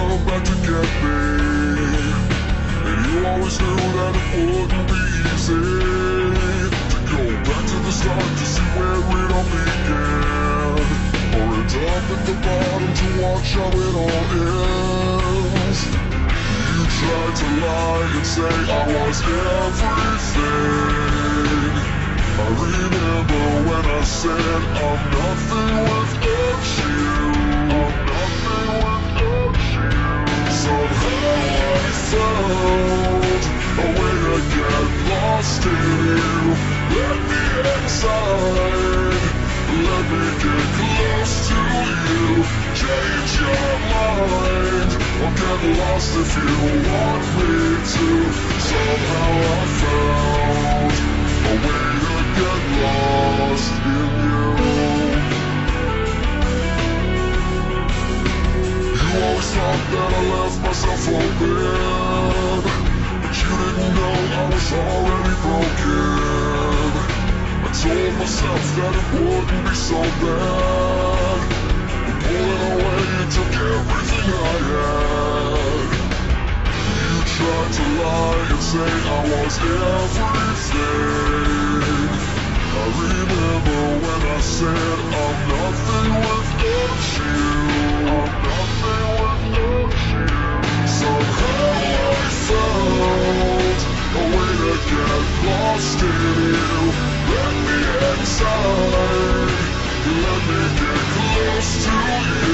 come back to get me. And you always knew that it wouldn't be easy to go back to the start to see where it all began, or end up at the bottom to watch how it all ends. You tried to lie and say I was everything. I remember when I said I'm nothing without you. I'm nothing without you. Somehow I found a way to get lost in you. Let me inside. Let me get close to you. Change your mind, or get lost if you want me to. Somehow I found a way to get lost in you. You always thought that I left myself open, but you didn't know I was already broken. I told myself that it wouldn't be so bad, but pulling away you took everything I had. You tried to lie and say I was everything. I remember when I said I'm nothing without you. I'm nothing without you. Somehow I found a way to get lost in you. Let me inside. Let me get close to you.